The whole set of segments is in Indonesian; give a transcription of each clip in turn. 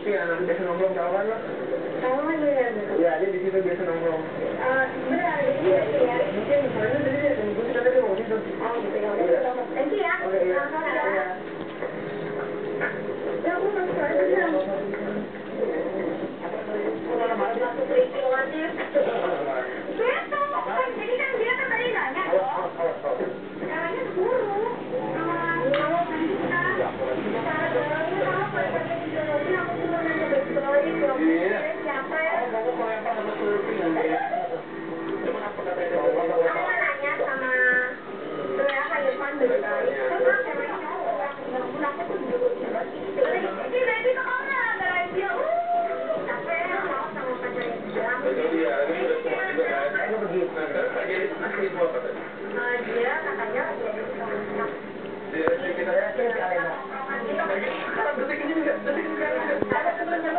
itu yang anak biasa nongkrong, tahu kan lo? Tahu kan ya? Iya, dia di situ biasa nongkrong. Benar, di sini ya. Mungkin soalnya tadi dia gue sudah tadi mau situ. Oh gitu ya udah. Thank you ya. Oke, iya. Ya. Ya aku masuk aja. Aku creepy aja. Beto, kan jadi kan dia kan tadi nanya dong. Caranya keburu. Kalau kita cara jalannya kalau pakai ideologi aku cuma nanya baik-baik dong. Siapa ya? Kamu kalau yang pernah surfing cuma apa katanya? Aku nanya sama ya Kak Irfan baik-baik. Terus ceweknya cowok. Walaupun aku tuh dulu ini baby kemana? Gara-gara dia. Capek mau sama pacarnya dia. Iya, ini udah semua juga kan. Aku begitu. Terus Pak Jadi ngasih itu apa tadi? Dia katanya lagi ada di kamar. Dia kita ya sih Alena. Kalau detik ini juga, detik ini kan. Ada sebenarnya.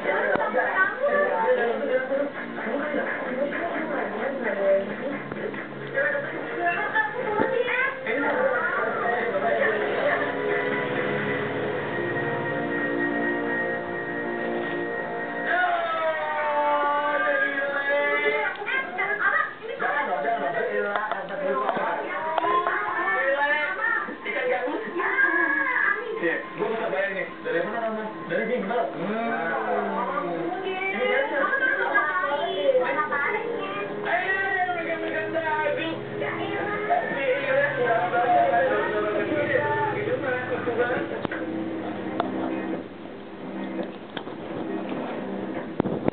Gue bisa bayang nih, dari mana kamu? Dari Jimbel. Ini biasa. Megang-megang daging. Iya. Itu mah,